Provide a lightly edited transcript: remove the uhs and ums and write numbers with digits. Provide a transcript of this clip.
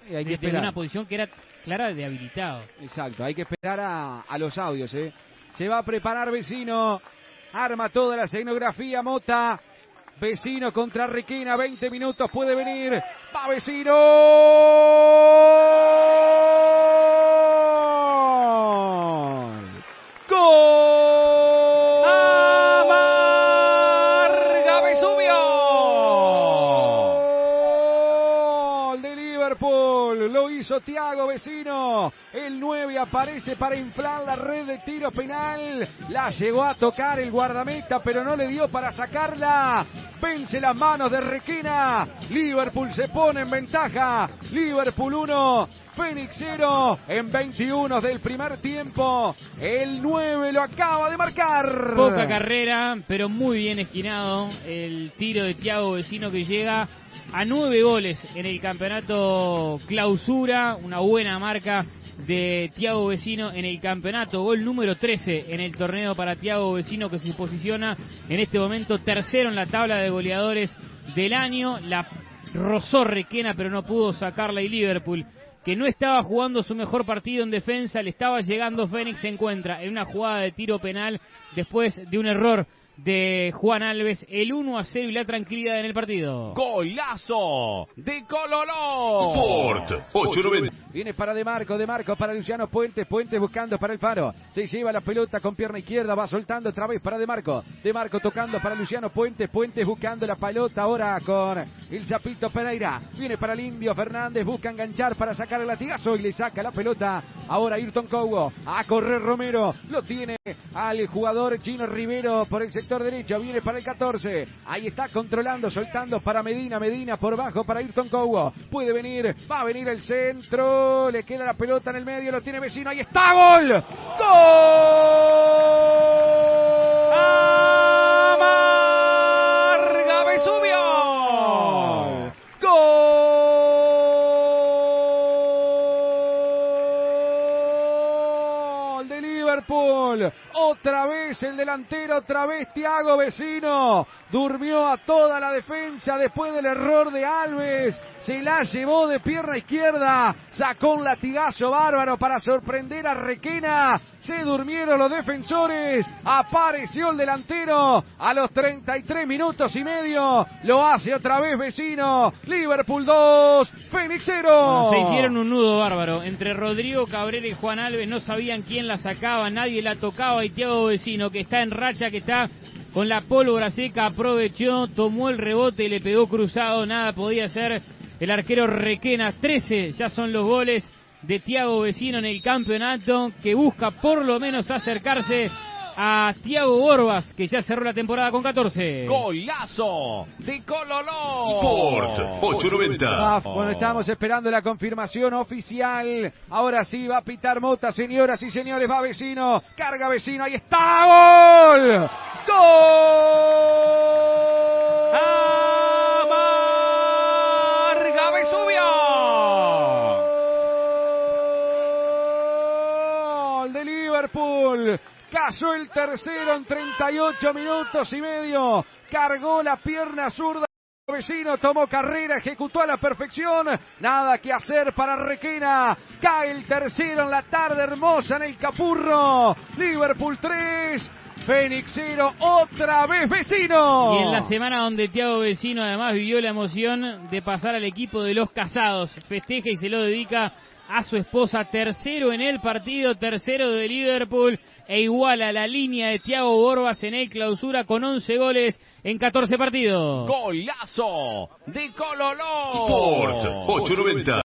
hay que desde una posición que era clara de habilitado. Exacto, hay que esperar a los audios. Se va a preparar Vecino, arma toda la escenografía Mota. Vecino contra Requena, 20 minutos, puede venir. ¡Va Vecino! ¡Gol! ¡Amarga Vesubio! ¡Gol de Liverpool! Lo hizo Thiago Vecino. El 9 aparece para inflar la red de tiro penal. La llegó a tocar el guardameta, pero no le dio para sacarla. Vence las manos de Requena. Liverpool se pone en ventaja. Liverpool 1, Fénix 0 en 21 del primer tiempo. El 9 lo acaba de marcar. Poca carrera, pero muy bien esquinado. El tiro de Thiago Vecino que llega a 9 goles en el campeonato Clausura. Una buena marca de Thiago Vecino en el campeonato. Gol número 13 en el torneo para Thiago Vecino, que se posiciona en este momento tercero en la tabla de goleadores del año. La rozó Requena, pero no pudo sacarla, y Liverpool, que no estaba jugando su mejor partido en defensa, le estaba llegando Fénix, se encuentra en una jugada de tiro penal después de un error de Juan Alves, el 1-0 y la tranquilidad en el partido. Golazo de Cololó. Sport 890. Viene para De Marco para Luciano Puentes, Puentes buscando para el Faro, se lleva la pelota con pierna izquierda, va soltando otra vez para De Marco tocando para Luciano Puentes, Puentes buscando la pelota ahora con el Zapito Pereira, viene para el Indio Fernández, busca enganchar para sacar el latigazo y le saca la pelota, ahora Ayrton Cobo, a correr Romero, lo tiene al jugador Chino Rivero por el sector derecho, viene para el 14, ahí está controlando, soltando para Medina por bajo para Ayrton Cobo, puede venir, va a venir el centro, le queda la pelota en el medio, lo tiene Vecino, ahí está, ¡gol! ¡Gol! ¡Amarga Vesubio! ¡Gol de Liverpool! Otra vez el delantero, otra vez Thiago Vecino. Durmió a toda la defensa después del error de Alves. Se la llevó de pierna izquierda. Sacó un latigazo bárbaro para sorprender a Requena. Se durmieron los defensores. Apareció el delantero a los 33 minutos y medio. Lo hace otra vez Vecino. Liverpool 2, Fénix 0. Se hicieron un nudo bárbaro. Entre Rodrigo Cabrera y Juan Alves no sabían quién la sacaba. Nadie la tocaba. Y Thiago Vecino, que está en racha, que está con la pólvora seca, aprovechó, tomó el rebote y le pegó cruzado. Nada podía hacer el arquero Requena. 13 ya son los goles de Thiago Vecino en el campeonato, que busca por lo menos acercarse a Thiago Borbas, que ya cerró la temporada con 14. Golazo de Cololó. Sport 890. Bueno, estamos esperando la confirmación oficial. Ahora sí va a pitar Mota, señoras y señores. Va Vecino, carga Vecino, ahí está, ¡gol! ¡Gol! ¡Amarga Vesubio! ¡Gol de Liverpool! Cayó el tercero en 38 minutos y medio. Cargó la pierna zurda. Vecino tomó carrera, ejecutó a la perfección. Nada que hacer para Requena. Cae el tercero en la tarde hermosa en el Capurro. Liverpool 3, Fénix 0, otra vez Vecino. Y en la semana donde Thiago Vecino además vivió la emoción de pasar al equipo de los casados. Festeja y se lo dedica a su esposa. Tercero en el partido, tercero de Liverpool, e iguala la línea de Thiago Borbas en el Clausura con 11 goles en 14 partidos. Golazo de Cololó. Sport 890.